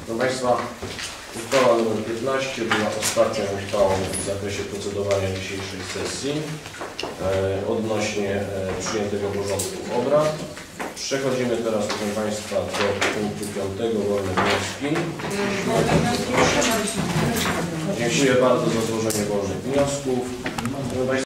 Proszę Państwa, uchwała nr 15 była ostatnią uchwałą w zakresie procedowania dzisiejszej sesji odnośnie przyjętego porządku obrad. Przechodzimy teraz, proszę Państwa, do punktu 5. wolne wnioski. Dziękuję bardzo za złożenie wolnych wniosków.